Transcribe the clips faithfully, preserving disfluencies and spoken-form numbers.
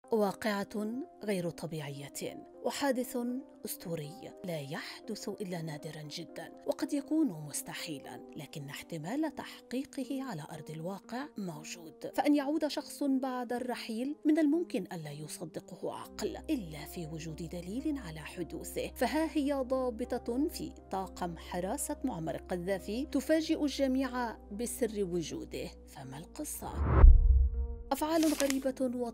واقعة غير طبيعية وحادث أسطوري لا يحدث إلا نادرا جدا، وقد يكون مستحيلا، لكن احتمال تحقيقه على أرض الواقع موجود. فأن يعود شخص بعد الرحيل من الممكن ألا يصدقه عقل إلا في وجود دليل على حدوثه. فها هي ضابطة في طاقم حراسة معمر القذافي تفاجئ الجميع بسر وجوده. فما القصة؟ أفعال غريبة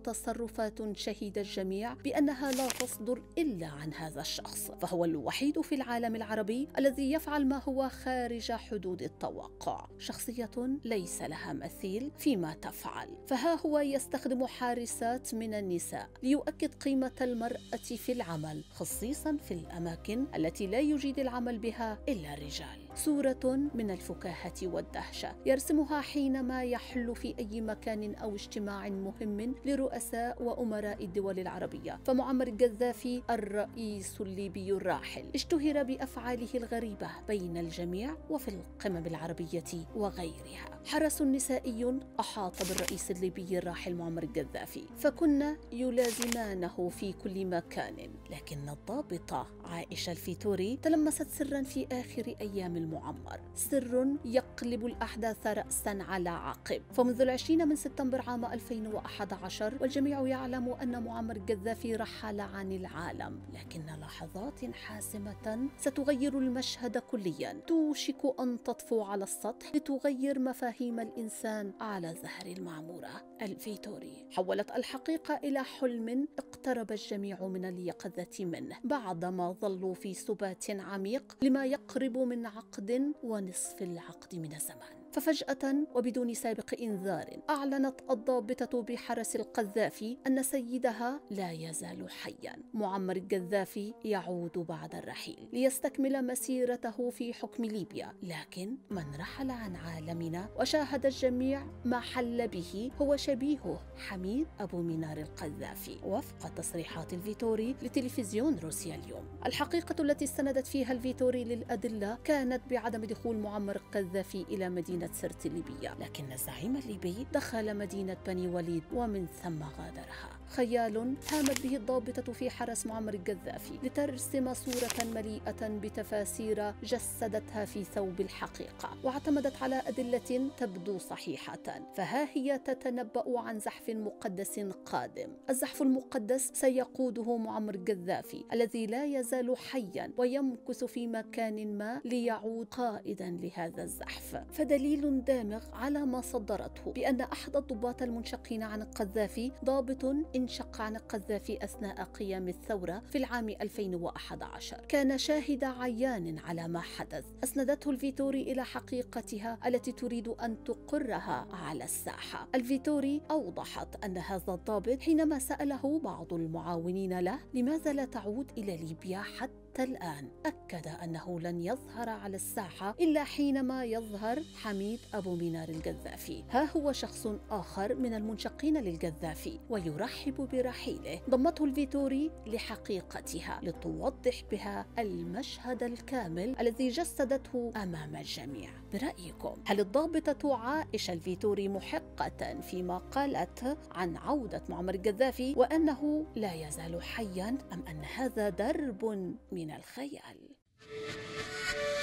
وتصرفات شهد الجميع بأنها لا تصدر إلا عن هذا الشخص، فهو الوحيد في العالم العربي الذي يفعل ما هو خارج حدود التوقع. شخصية ليس لها مثيل فيما تفعل، فها هو يستخدم حارسات من النساء ليؤكد قيمة المرأة في العمل، خصيصا في الأماكن التي لا يجيد العمل بها إلا الرجال. صورة من الفكاهة والدهشة يرسمها حينما يحل في أي مكان أو اجتماع مهم لرؤساء وأمراء الدول العربية. فمعمر القذافي الرئيس الليبي الراحل اشتهر بأفعاله الغريبة بين الجميع وفي القمم العربية وغيرها. حرس نسائي أحاط بالرئيس الليبي الراحل معمر القذافي، فكن يلازمانه في كل مكان، لكن الضابطة عائشة الفيتوري تلمست سرا في آخر أيام المعمر، سر يقلب الأحداث رأسا على عقب. فمنذ العشرين من سبتمبر عام ألفين وأحد عشر والجميع يعلم أن معمر القذافي رحل عن العالم، لكن لحظات حاسمة ستغير المشهد كليا، توشك أن تطفو على السطح لتغير مفاهيم الإنسان على زهر المعمورة. الفيتوري حولت الحقيقة إلى حلم اقترب الجميع من اليقظة منه بعدما ظلوا في سبات عميق لما يقرب من عقد ونصف العقد من الزمان. ففجأة وبدون سابق إنذار أعلنت الضابطة بحرس القذافي أن سيدها لا يزال حيا. معمر القذافي يعود بعد الرحيل ليستكمل مسيرته في حكم ليبيا، لكن من رحل عن عالمنا وشاهد الجميع ما حل به هو شبيهه حميد أبو منار القذافي، وفق تصريحات الفيتوري لتلفزيون روسيا اليوم. الحقيقة التي استندت فيها الفيتوري للأدلة كانت بعدم دخول معمر القذافي إلى مدينة سرت الليبية، لكن الزعيم الليبي دخل مدينة بني وليد ومن ثم غادرها. خيال هامت به الضابطة في حرس معمر القذافي لترسم صورة مليئة بتفاسير جسدتها في ثوب الحقيقة، واعتمدت على أدلة تبدو صحيحة. فها هي تتنبأ عن زحف مقدس قادم. الزحف المقدس سيقوده معمر القذافي الذي لا يزال حيا ويمكث في مكان ما ليعود قائدا لهذا الزحف. فدليل دامغ على ما صدرته بأن أحد الضباط المنشقين عن القذافي ضابط انشق عن القذافي أثناء قيام الثورة في العام ألفين وأحد عشر، كان شاهد عيان على ما حدث. أسندته الفيتوري إلى حقيقتها التي تريد أن تقرها على الساحة. الفيتوري أوضحت أن هذا الضابط حينما سأله بعض المعاونين له لماذا لا تعود إلى ليبيا حتى الآن، أكد أنه لن يظهر على الساحة إلا حينما يظهر حميد أبو منار القذافي. ها هو شخص آخر من المنشقين للقذافي ويرحب برحيله. ضمته الفيتوري لحقيقتها لتوضح بها المشهد الكامل الذي جسدته أمام الجميع. برأيكم هل الضابطة عائشة الفيتوري محقة فيما قالت عن عودة معمر القذافي وأنه لا يزال حيا، أم أن هذا درب من الخيال؟